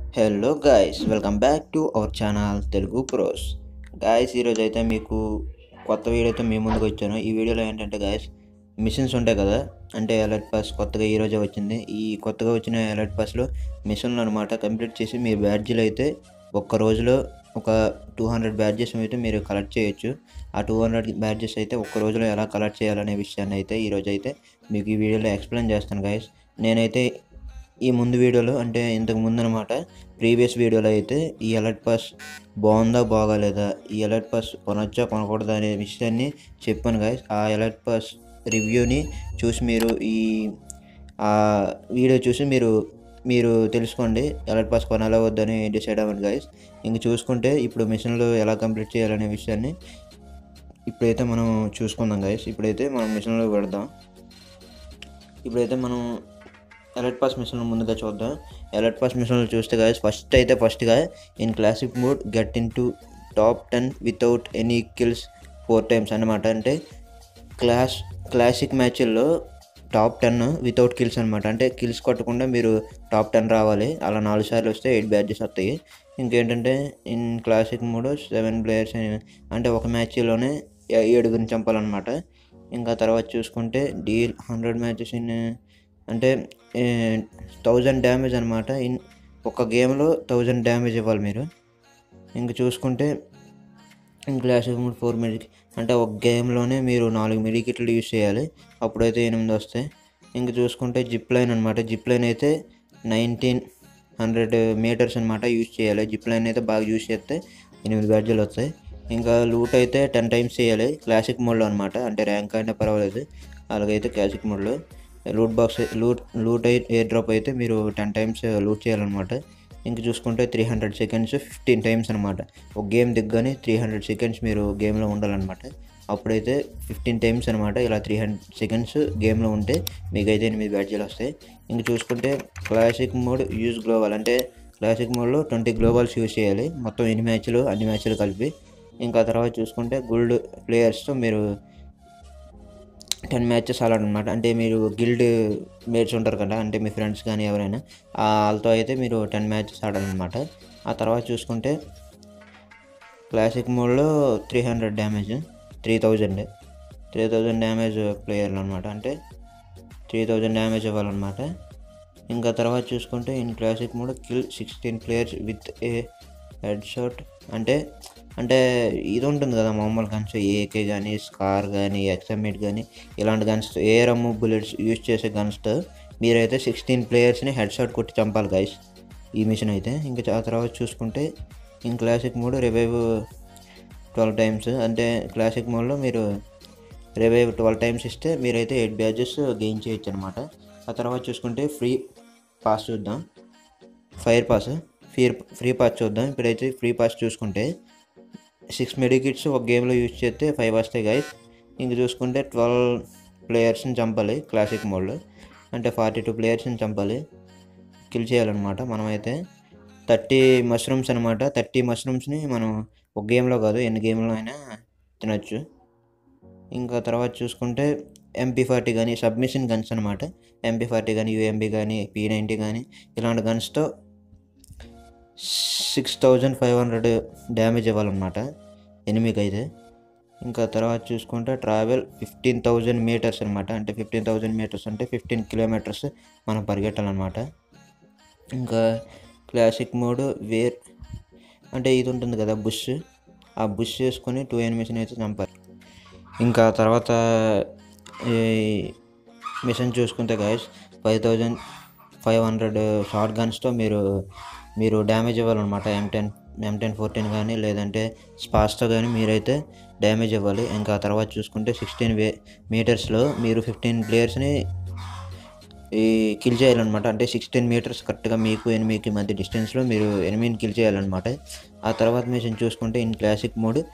Hello guys, welcome back to our channel Telugu pros. Guys, ఈరోజు అయితే మీకు కొత్త వీడియో అయితే మీ ముందుకు వచ్చాను. ఈ వీడియోలో ఏంటంటే గాయస్, మిషన్స్ ఉంటాయి కదా, అంటే అలర్ట్ పాస్ కొత్తగా ఈరోజే వచ్చింది. ఈ కొత్తగా వచ్చిన అలర్ట్ పాస్లో మిషన్లు అనమాట కంప్లీట్ చేసి మీ బ్యాడ్జీలు అయితే ఒక్క రోజులో ఒక 200 బ్యాడ్జెస్ అయితే మీరు కలెక్ట్ చేయొచ్చు. ఆ 200 బ్యాడ్జెస్ అయితే ఒక్క రోజులో ఎలా కలెక్ట్ చేయాలనే విషయాన్ని అయితే ఈరోజు అయితే మీకు ఈ వీడియోలో ఎక్స్ప్లెయిన్ చేస్తాను గాయస్. నేనైతే ఈ ముందు వీడియోలో అంటే ఇంతకు ముందు అనమాట ప్రీవియస్ వీడియోలో అయితే ఈ అలర్ట్ పాస్ బాగుందా బాగాలేదా, ఈ అలర్ట్ పాస్ కొనొచ్చా కొనకూడదా అనే విషయాన్ని చెప్పాను గాయస్. ఆ అలర్ట్ పాస్ రివ్యూని చూసి మీరు ఆ వీడియో చూసి మీరు తెలుసుకోండి అలర్ట్ పాస్ కొనాలా వద్దని డిసైడ్ అవ్వండి గాయస్. ఇంక చూసుకుంటే ఇప్పుడు మిషన్లు ఎలా కంప్లీట్ చేయాలనే విషయాన్ని ఇప్పుడైతే మనం చూసుకుందాం గాయస్. ఇప్పుడైతే మనం మిషన్లో పెడదాం. ఇప్పుడైతే మనం అలర్ట్ పాస్ మిషన్లు ముందుగా చూద్దాం. అలర్ట్ పాస్ మిషన్లు చూస్తే గాయస్, ఫస్ట్గా in classic mode get into top 10 without any kills 4 times అనమాట. అంటే క్లాసిక్ మ్యాచ్ల్లో టాప్ 10 వితౌట్ కిల్స్ అనమాట. అంటే కిల్స్ కొట్టకుండా మీరు టాప్ 10 రావాలి. అలా 4 సార్లు వస్తే 8 బ్యాడ్జెస్ వస్తాయి. ఇంకేంటంటే ఇన్ క్లాసిక్ మోడ్ 7 players అంటే ఒక మ్యాచ్లోనే 7 చంపాలన్నమాట. ఇంకా తర్వాత చూసుకుంటే డీల్ 100 మ్యాచెస్ అంటే 1000 డ్యామేజ్ అనమాట. ఒక గేమ్లో 1000 డ్యామేజ్ ఇవ్వాలి మీరు. ఇంక చూసుకుంటే క్లాసిక్ మోడ్ 4 మెడిక్ అంటే ఒక గేమ్లోనే మీరు 4 మెడికిట్లు యూజ్ చేయాలి, అప్పుడైతే 8 వస్తాయి. ఇంక చూసుకుంటే జిప్ లైన్ అనమాట. జిప్ లైన్ అయితే 1900 meters అనమాట యూజ్ చేయాలి. జిప్ లైన్ అయితే బాగా యూజ్ చేస్తే 8 బ్యాడ్జీలు వస్తాయి. ఇంకా లూట్ అయితే 10 times చేయాలి క్లాసిక్ మోడ్లో అనమాట. అంటే ర్యాంక్ అయినా పర్వాలేదు, అలాగైతే క్లాసిక్ మోడ్లో లూట్ ఎయిర్ డ్రాప్ అయితే మీరు 10 times లూట్ చేయాలన్నమాట. ఇంక చూసుకుంటే 300 seconds 15 times అనమాట. ఒక గేమ్ దిగ్గానే 300 seconds మీరు గేమ్లో ఉండాలన్నమాట. అప్పుడైతే 15 times అనమాట. ఇలా 300 seconds గేమ్లో ఉంటే మీకైతే 8 బ్యాడ్జీలు వస్తాయి. ఇంక చూసుకుంటే క్లాసిక్ మోడ్ యూజ్ గ్లోబల్ అంటే క్లాసిక్ మోడ్లో 20 గ్లోబల్స్ యూజ్ చేయాలి మొత్తం అన్ని మ్యాచ్లు కలిపి. ఇంకా తర్వాత చూసుకుంటే గుల్డ్ ప్లేయర్స్తో మీరు 10 matches ఆడాలన్నమాట. అంటే మీరు గిల్డ్ మేట్స్ ఉంటారు కదా, అంటే మీ ఫ్రెండ్స్ కానీ ఎవరైనా వాళ్ళతో అయితే మీరు 10 matches ఆడాలన్నమాట. ఆ తర్వాత చూసుకుంటే క్లాసిక్ మోడ్లో 300 డ్యామేజ్ 3000 డ్యామేజ్ ప్లేయర్లు అనమాట. అంటే 3000 డ్యామేజ్ ఇవ్వాలన్నమాట. ఇంకా తర్వాత చూసుకుంటే in classic mode kill 16 players with a head shot. అంటే ఇది ఉంటుంది కదా మామూలు గన్స్, ఏకే కానీ స్కార్ కానీ ఎక్స్ఎంఎట్ కానీ ఇలాంటి గన్స్, ఏఆర్ఎం బుల్లెట్స్ యూజ్ చేసే గన్స్తో మీరైతే 16 playersని హెడ్ షాట్ కొట్టి చంపాలి గైస్ ఈ మిషన్ అయితే. ఇంకా ఆ తర్వాత చూసుకుంటే in classic mode revive 12 times. అంటే క్లాసిక్ మోడ్లో మీరు రివైవ్ 12 times ఇస్తే మీరైతే 8 బ్యాడ్జెస్ గెయిన్ చేయొచ్చు అనమాట. ఆ తర్వాత చూసుకుంటే ఫ్రీ పాస్ చూద్దాం. ఫ్రీ పాస్ చూద్దాం. ఇప్పుడైతే ఫ్రీ పాస్ చూసుకుంటే 6 మెడికిట్స్ ఒక గేమ్లో యూజ్ చేస్తే 5 వస్తాయి గైస్. ఇంక చూసుకుంటే 12 playersని చంపాలి క్లాసిక్ మోడ్లో. అంటే 42 playersని చంపాలి, కిల్ చేయాలన్నమాట. మనమైతే 30 mushrooms అనమాట. 30 mushrooms మనం ఒక గేమ్లో కాదు ఎన్ని గేమ్లో అయినా తినచ్చు. ఇంకా తర్వాత చూసుకుంటే MP40 కానీ సబ్మిషన్ గన్స్ అనమాట. MP40 కానీ UMB కానీ P90 కానీ ఇలాంటి గన్స్తో 6500 డ్యామేజ్ ఇవ్వాలన్నమాట ఎనిమికి అయితే. ఇంకా తర్వాత చూసుకుంటే ట్రావెల్ 15,000 meters అనమాట. అంటే 15,000 meters అంటే 15 kilometers మనం పరిగెట్టాలన్నమాట. ఇంకా క్లాసిక్ మోడ్ వేర్ అంటే ఇది ఉంటుంది కదా బుష్, ఆ బుష్ చేసుకొని 2 enemies అయితే చంపాలి. ఇంకా తర్వాత ఈ మిషన్ చూసుకుంటే గాయస్ 5500 షార్ట్ గన్స్తో మీరు డ్యామేజ్ ఇవ్వాలన్నమాట. M1014 కానీ లేదంటే స్పాస్తో కానీ మీరైతే డ్యామేజ్ ఇవ్వాలి. ఇంకా తర్వాత చూసుకుంటే 16 metersలో మీరు 15 playersని కిల్ చేయాలన్నమాట. అంటే 16 meters కరెక్ట్గా మీకు ఎనిమికి మధ్య డిస్టెన్స్లో మీరు ఎనిమిని కిల్ చేయాలన్నమాట. ఆ తర్వాత మిషన్ చూసుకుంటే ఇన్ క్లాసిక్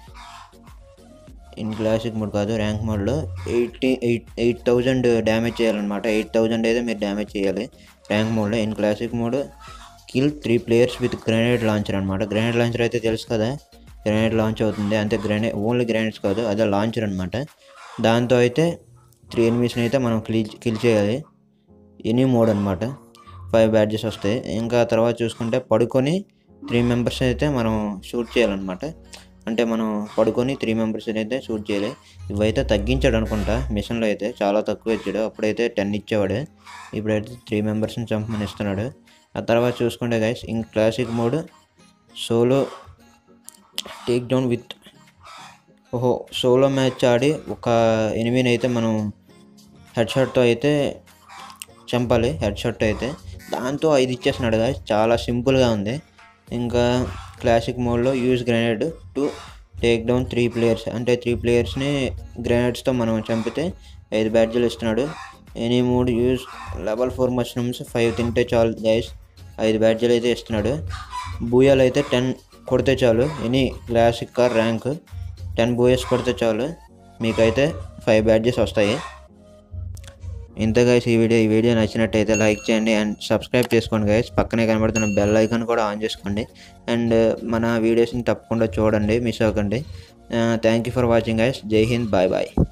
మోడ్ కాదు ర్యాంక్ మోడ్లో 8000 డ్యామేజ్ చేయాలన్నమాట. 8000 అయితే మీరు డ్యామేజ్ చేయాలి ర్యాంక్ మోడ్లో. In classic mode kill 3 players with grenade launcher అనమాట. గ్రెనేడ్ లాంచర్ అయితే తెలుసు కదా, గ్రెనేడ్ లాంచ్ అవుతుంది. అంతే ఓన్లీ గ్రెనేడ్స్ కాదు, అదే లాంచర్ అనమాట. దాంతో అయితే 3 enemies అయితే మనం కిల్ చేయాలి. ఎనీ మోడ్ అనమాట. 5 బ్యాడ్జెస్ వస్తాయి. ఇంకా తర్వాత చూసుకుంటే పడుకొని 3 మెంబర్స్ అయితే మనం షూట్ చేయాలన్నమాట. అంటే మనం పడుకొని 3 మెంబర్స్ అయితే షూట్ చేయాలి. ఇవైతే తగ్గించాడు అనుకుంటా మిషన్లో, అయితే చాలా తక్కువ ఇచ్చాడు. అప్పుడైతే 10 ఇచ్చేవాడు, ఇప్పుడైతే 3 మెంబర్స్ని చంపమని ఇస్తున్నాడు. ఆ తర్వాత చూసుకుంటే గైస్ ఇంక classic mode solo take down with solo match ఆడి ఒక ఎనిమిని అయితే మనం హెడ్ షాట్తో అయితే చంపాలి. హెడ్ షాట్ అయితే దాంతో 5 ఇచ్చేస్తున్నాడు గాయస్, చాలా సింపుల్గా ఉంది. ఇంకా క్లాసిక్ మోడ్లో use grenade to take down 3 players, అంటే 3 ప్లేయర్స్ని గ్రెనేడ్స్తో మనం చంపితే 5 బ్యాడ్జీలు ఇస్తున్నాడు. Any mode use level 4 mushrooms 5 తింటే చాలు గైస్, 5 బ్యాడ్జీలు అయితే ఇస్తున్నాడు. బూయాలు అయితే 10 కొడితే చాలు, any classic or rank 10 booyahs కొడితే చాలు, మీకైతే 5 బ్యాడ్జెస్ వస్తాయి. ఇంత గైస్ ఈ వీడియో నచ్చినట్టయితే లైక్ చేయండి అండ్ సబ్స్క్రైబ్ చేసుకోండి గైస్. పక్కనే కనబడుతున్న బెల్ ఐకాన్ కూడా ఆన్ చేసుకోండి అండ్ మన వీడియోస్ని తప్పకుండా చూడండి, మిస్ అవ్వకండి. Thank you for watching guys. జై హింద్, బాయ్ బాయ్.